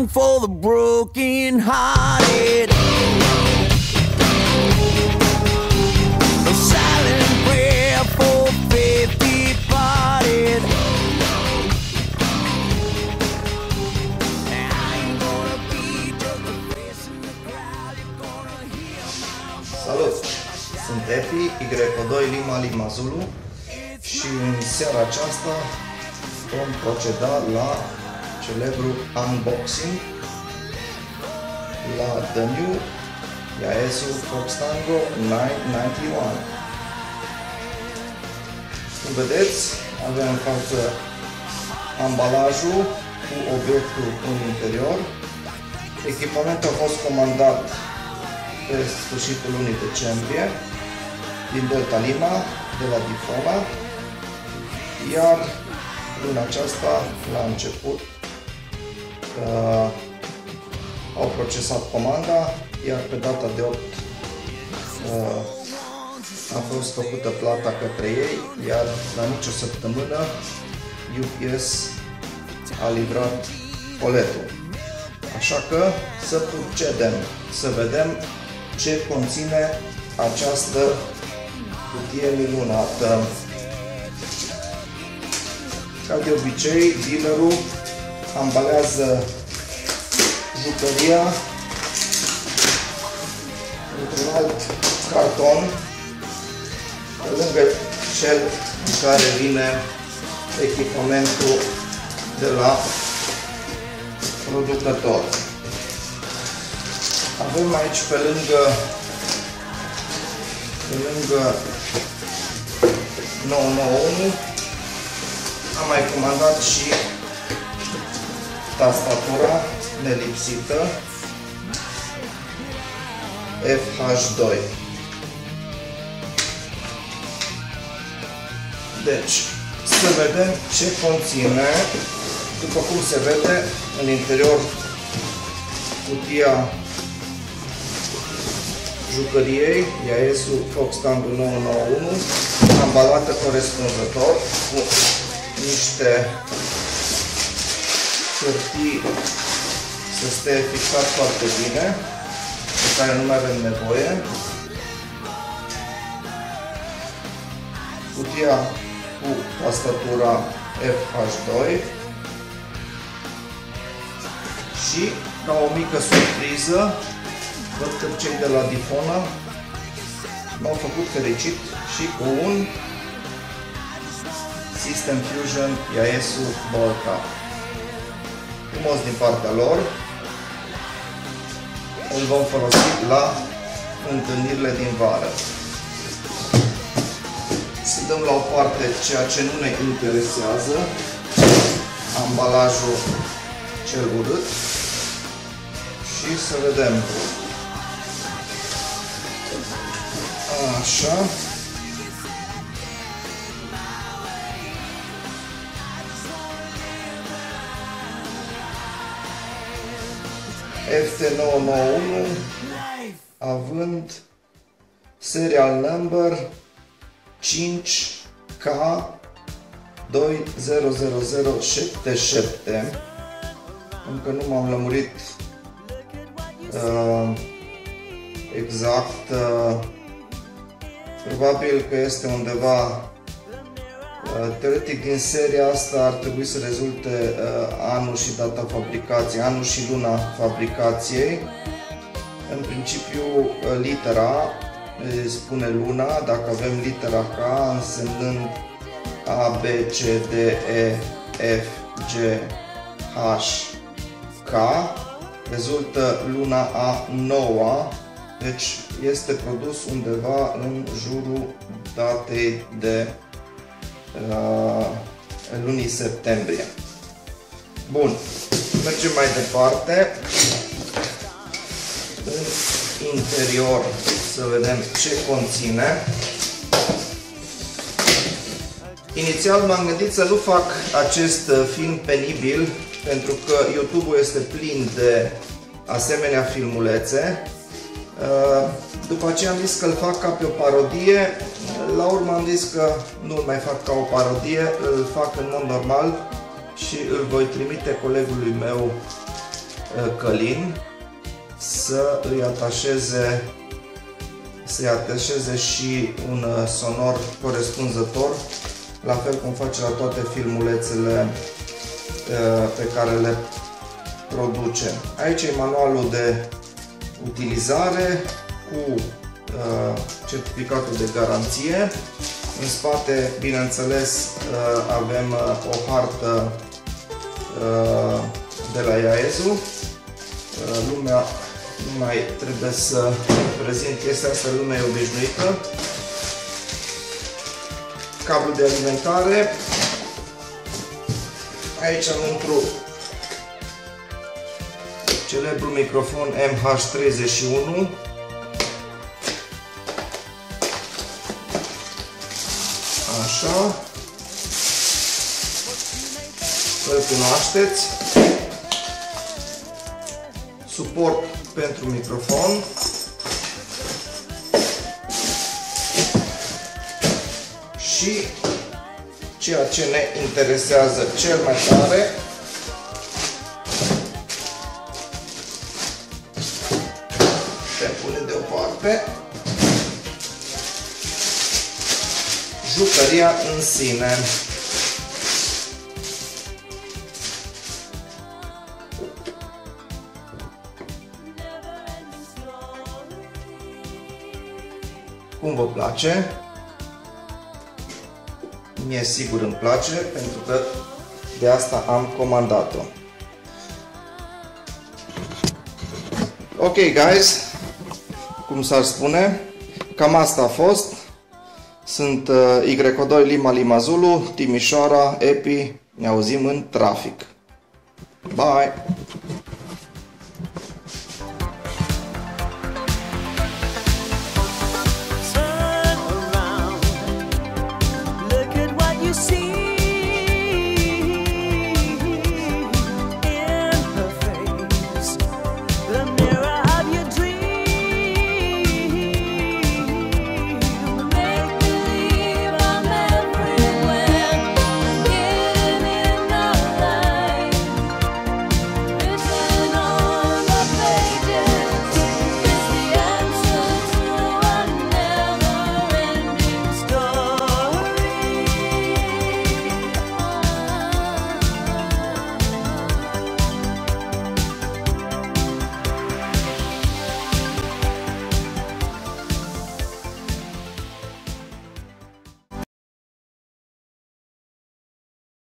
song for the broken hearted. A silent prayer for faith departed. Salut! Sunt Efi, Y2 Lima Lima Zulu și în seara aceasta vom proceda la celebru unboxing la The New Yaesu Fox Tango 991. Cum vedeți, avem în față ambalajul cu obiectul în interior. Echipamentul a fost comandat pe sfârșitul lunii decembrie din Delta Lima, de la Difona, iar luna aceasta, la început, au procesat comanda, iar pe data de 8 a fost făcută plata către ei, iar la nicio săptămână UPS a livrat coletul. Așa că să procedem, să vedem ce conține această cutie minunată. Ca de obicei, dealerul ambalează jucăria într-un alt carton, pe lângă cel în care vine echipamentul de la producător. Avem aici pe lângă 991 am mai comandat și tastatura nelipsită FH2. Deci, să vedem ce conține. După cum se vede, în interior cutia jucăriei Yaesu Fox Tango 991, ambalată corespunzător cu niște hârtii să stea fixat foarte bine, de care nu mai avem nevoie. Cutia cu tastatura FH2 și, ca o mică surpriză, văd că cei de la Difona m-au făcut fericit și cu un System Fusion Yaesu Ball Cap. Frumos din partea lor. Îl vom folosi la întâlnirile din vară. Să dăm la o parte ceea ce nu ne interesează, ambalajul cel urât, și să vedem. Așa. FT991 având serial number 5K200077. Încă nu m-am lămurit exact. Probabil că este undeva, teoretic din seria asta ar trebui să rezulte anul și data fabricației, anul și luna fabricației. În principiu litera spune luna, dacă avem litera K însemnând A, B, C, D, E, F, G, H, K, rezultă luna a 9-a, deci este produs undeva în jurul datei de lunii septembrie. Bun, mergem mai departe. În interior să vedem ce conține. Inițial m-am gândit să nu fac acest film penibil, pentru că YouTube-ul este plin de asemenea filmulețe. După aceea am zis că îl fac ca pe o parodie. La urmă am zis că nu îl mai fac ca o parodie, îl fac în mod normal și îl voi trimite colegului meu Călin să îi atașeze și un sonor corespunzător, la fel cum face la toate filmulețele pe care le produce. Aici e manualul de utilizare cu certificatul de garanție. În spate, bineînțeles, avem o hartă de la IAESU. Lumea nu mai trebuie să prezint chestia asta, lumea e obișnuită. Cablu de alimentare. Aici înăuntru celebrul microfon MH31. Așa. Îl cunoașteți. Suport pentru microfon. Și ceea ce ne interesează cel mai tare, le punem deoparte, jucăria în sine. Cum vă place? Mie sigur îmi place, pentru că de asta am comandat-o. Ok, guys, cum s-ar spune, cam asta a fost. Sunt Y2 Lima Lima Zulu, Timișoara, Epi, ne auzim în trafic. Bye!